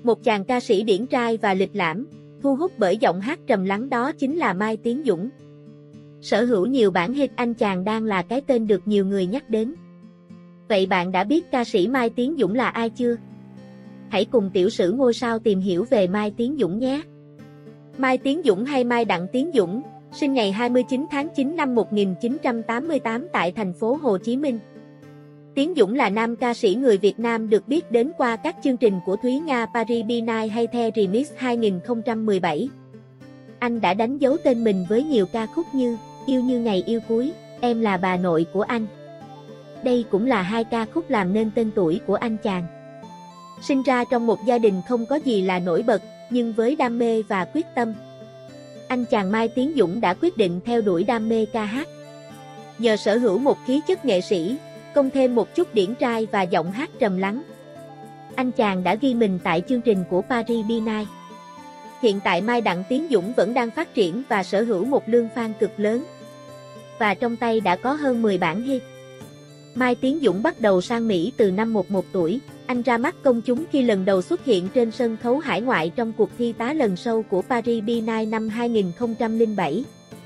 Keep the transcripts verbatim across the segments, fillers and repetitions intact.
Một chàng ca sĩ điển trai và lịch lãm, thu hút bởi giọng hát trầm lắng đó chính là Mai Tiến Dũng. Sở hữu nhiều bản hit, anh chàng đang là cái tên được nhiều người nhắc đến. Vậy bạn đã biết ca sĩ Mai Tiến Dũng là ai chưa? Hãy cùng tiểu sử ngôi sao tìm hiểu về Mai Tiến Dũng nhé! Mai Tiến Dũng hay Mai Đặng Tiến Dũng, sinh ngày hai mươi chín tháng chín năm một nghìn chín trăm tám mươi tám tại thành phố Hồ Chí Minh. Tiến Dũng là nam ca sĩ người Việt Nam được biết đến qua các chương trình của Thúy Nga Paris by Night hay The Remix hai nghìn không trăm mười bảy. Anh đã đánh dấu tên mình với nhiều ca khúc như Yêu Như Ngày Yêu Cuối, Em Là Bà Nội Của Anh. Đây cũng là hai ca khúc làm nên tên tuổi của anh chàng. Sinh ra trong một gia đình không có gì là nổi bật, nhưng với đam mê và quyết tâm, anh chàng Mai Tiến Dũng đã quyết định theo đuổi đam mê ca hát. Nhờ sở hữu một khí chất nghệ sĩ, cộng thêm một chút điển trai và giọng hát trầm lắng, anh chàng đã ghi mình tại chương trình của Paris by Night. Hiện tại Mai Đặng Tiến Dũng vẫn đang phát triển và sở hữu một lượng fan cực lớn, và trong tay đã có hơn mười bản hit. Mai Tiến Dũng bắt đầu sang Mỹ từ năm mười một tuổi, anh ra mắt công chúng khi lần đầu xuất hiện trên sân khấu hải ngoại trong cuộc thi tá lần show của Paris by Night năm hai nghìn không trăm lẻ bảy.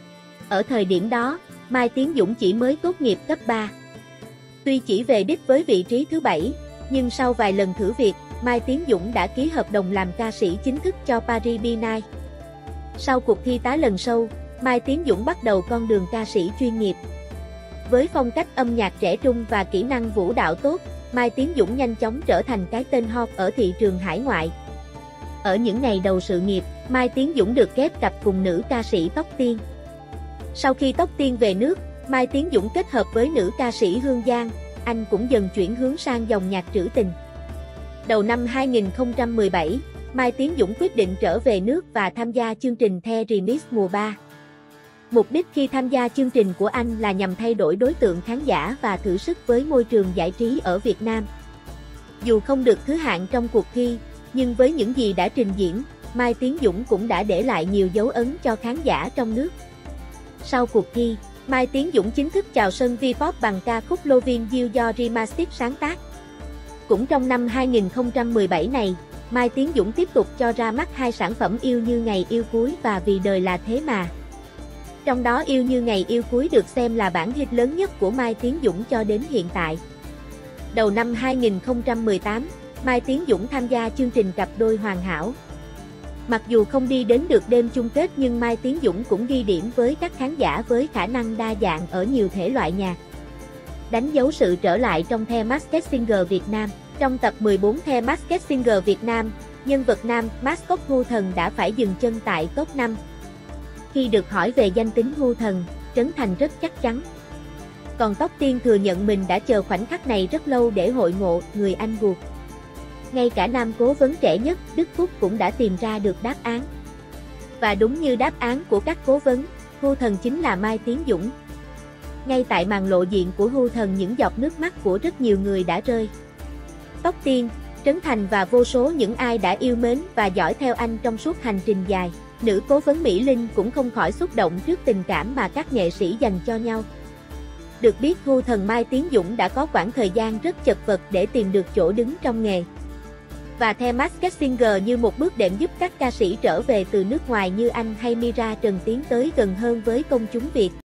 Ở thời điểm đó, Mai Tiến Dũng chỉ mới tốt nghiệp cấp ba. Tuy chỉ về đích với vị trí thứ bảy, nhưng sau vài lần thử việc, Mai Tiến Dũng đã ký hợp đồng làm ca sĩ chính thức cho Paris by Night. Sau cuộc thi tá lần show, Mai Tiến Dũng bắt đầu con đường ca sĩ chuyên nghiệp. Với phong cách âm nhạc trẻ trung và kỹ năng vũ đạo tốt, Mai Tiến Dũng nhanh chóng trở thành cái tên hot ở thị trường hải ngoại. Ở những ngày đầu sự nghiệp, Mai Tiến Dũng được ghép cặp cùng nữ ca sĩ Tóc Tiên. Sau khi Tóc Tiên về nước, Mai Tiến Dũng kết hợp với nữ ca sĩ Hương Giang, anh cũng dần chuyển hướng sang dòng nhạc trữ tình. Đầu năm hai nghìn không trăm mười bảy, Mai Tiến Dũng quyết định trở về nước và tham gia chương trình The Remix mùa ba. Mục đích khi tham gia chương trình của anh là nhằm thay đổi đối tượng khán giả và thử sức với môi trường giải trí ở Việt Nam. Dù không được thứ hạng trong cuộc thi, nhưng với những gì đã trình diễn, Mai Tiến Dũng cũng đã để lại nhiều dấu ấn cho khán giả trong nước. Sau cuộc thi, Mai Tiến Dũng chính thức chào sân V-pop bằng ca khúc Lovin' You do Rhymastic sáng tác. Cũng trong năm hai nghìn không trăm mười bảy này, Mai Tiến Dũng tiếp tục cho ra mắt hai sản phẩm Yêu Như Ngày Yêu Cuối và Vì Đời Là Thế Mà. Trong đó Yêu Như Ngày Yêu Cuối được xem là bản hit lớn nhất của Mai Tiến Dũng cho đến hiện tại. Đầu năm hai nghìn không trăm mười tám, Mai Tiến Dũng tham gia chương trình Cặp Đôi Hoàn Hảo. Mặc dù không đi đến được đêm chung kết nhưng Mai Tiến Dũng cũng ghi điểm với các khán giả với khả năng đa dạng ở nhiều thể loại nhạc. Đánh dấu sự trở lại trong The Masked Singer Việt Nam. Trong tập mười bốn The Masked Singer Việt Nam, nhân vật nam mascot Hu Thần đã phải dừng chân tại top năm. Khi được hỏi về danh tính Hu Thần, Trấn Thành rất chắc chắn. Còn Tóc Tiên thừa nhận mình đã chờ khoảnh khắc này rất lâu để hội ngộ người anh ruột. Ngay cả nam cố vấn trẻ nhất, Đức Phúc cũng đã tìm ra được đáp án. Và đúng như đáp án của các cố vấn, Hu Thần chính là Mai Tiến Dũng. Ngay tại màn lộ diện của Hu Thần, những giọt nước mắt của rất nhiều người đã rơi. Tóc Tiên, Trấn Thành và vô số những ai đã yêu mến và dõi theo anh trong suốt hành trình dài. Nữ cố vấn Mỹ Linh cũng không khỏi xúc động trước tình cảm mà các nghệ sĩ dành cho nhau. Được biết Hu Thần Mai Tiến Dũng đã có quãng thời gian rất chật vật để tìm được chỗ đứng trong nghề. Và The Masked Singer như một bước đệm giúp các ca sĩ trở về từ nước ngoài như anh hay Mira Trần tiến tới gần hơn với công chúng Việt.